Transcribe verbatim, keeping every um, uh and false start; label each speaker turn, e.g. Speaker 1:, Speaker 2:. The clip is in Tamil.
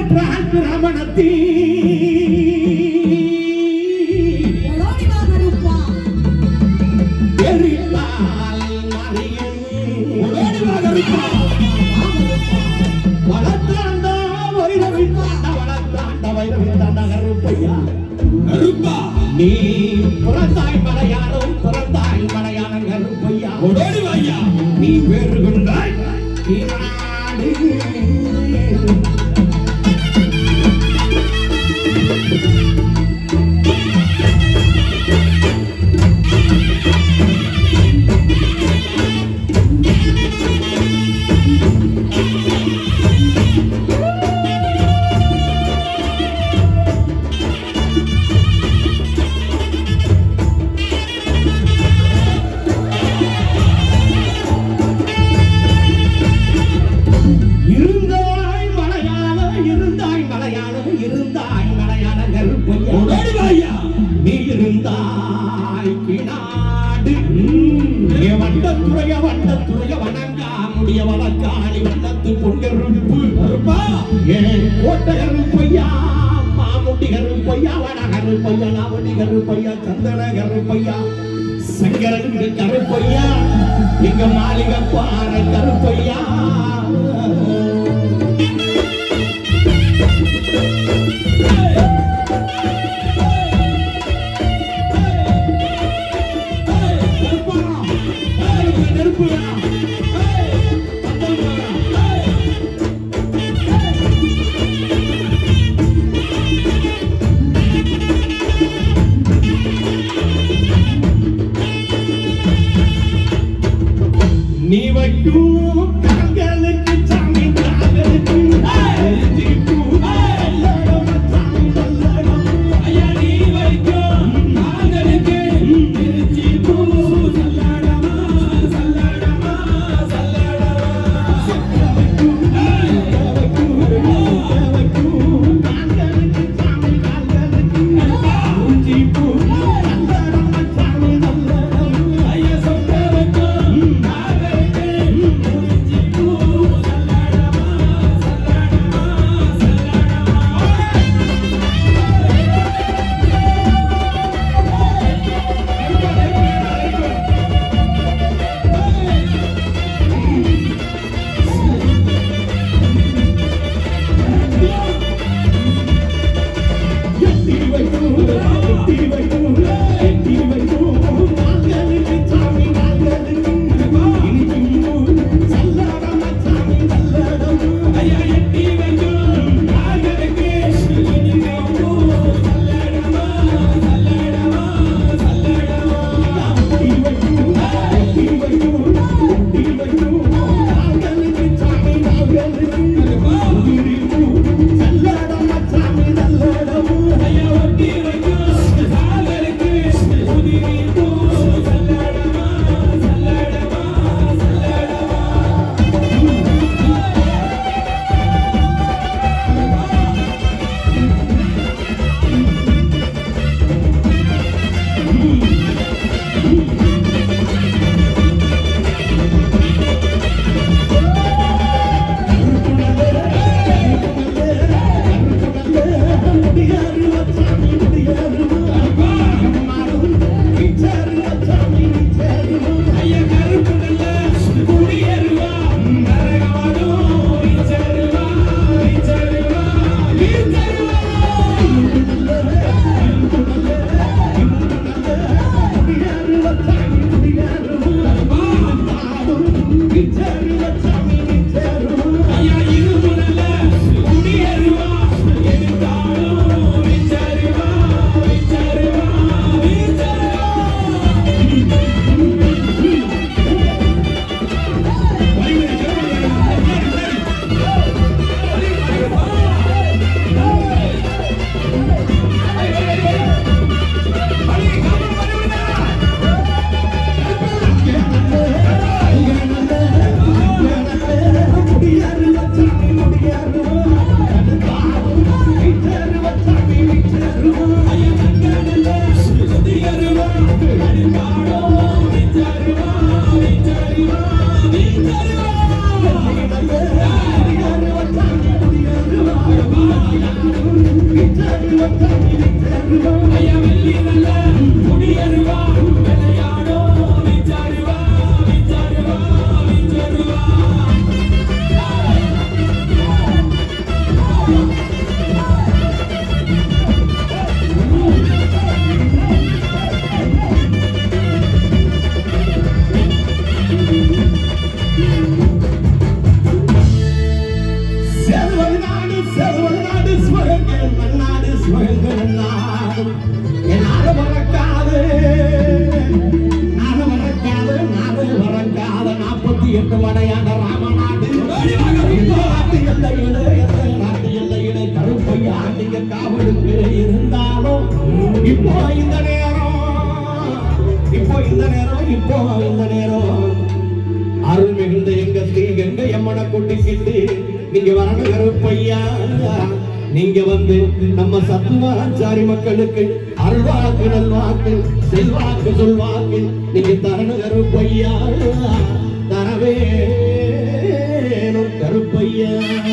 Speaker 1: என்றால் பிரமணத்தீ எரித்தால் மறியும் வளர்த்தாண்டா வைரவித்தாண்டா வளர்த்தாண்டா வைரவித்தாண்டா கருப்பையா கருப்பா நீ புறத்தாய் மலையாளம் புறத்தாய் மலையாள கருப்பையா ஓடி வாயா நீ பெறுகின்றாய் நாடு வண்டத்துறைய வண்டத்துறைய வணங்கா முடிய வழக்காளி வண்ணத்து பொங்கருப்பு ஏன் கோட்டகருப்பையா மாமுட்டி கருப்பையா வடகருப்பையா நாவடி கருப்பையா சந்தன கருப்பையா சங்கரன் கருப்பையா இங்க மாளிகை பாறை கருப்பையா நீ வைக்கும் கண்களுக்கு நன்னாடு சிவகங்கை நன்னாடு நாடு மறக்காது நாடு மறக்காது நாடு மறக்காத நாற்பத்தி எட்டு வடையான ராமநாடு நாட்டு எல்லையிலே நாட்டு எல்லையிலே கருப்பையா நீங்க காவலுக்கு இருந்தாலும் இப்போ இந்த நேரம் இப்போ இந்த நேரம் இப்போ இந்த நேரம் அருள் மிகுந்த எங்க ஸ்ரீ கங்கை அம்மனை கொட்டிக்கிட்டு நீங்க வரணும் கருப்பையா. நீங்க வந்து நம்ம சத்துவாச்சாரி மக்களுக்கு அருள்வாக்கு நல்வாக்கு செல்வாக்கு சொல்வாக்கு நீங்க தரணும் கருப்பையா. தரவே கருப்பையா.